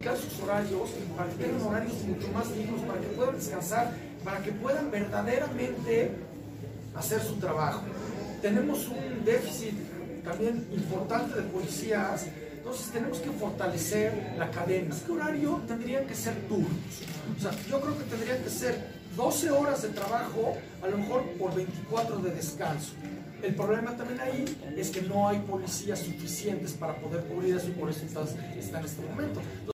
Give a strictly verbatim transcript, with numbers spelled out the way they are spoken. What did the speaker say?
modificar sus horarios para que tengan horarios mucho más dignos, para que puedan descansar, para que puedan verdaderamente hacer su trabajo. Tenemos un déficit también importante de policías, entonces tenemos que fortalecer la cadena. ¿Qué horario tendrían que ser turnos? O sea, yo creo que tendrían que ser doce horas de trabajo, a lo mejor por veinticuatro de descanso. El problema también ahí es que no hay policías suficientes para poder cubrir eso y por eso está, está en este momento.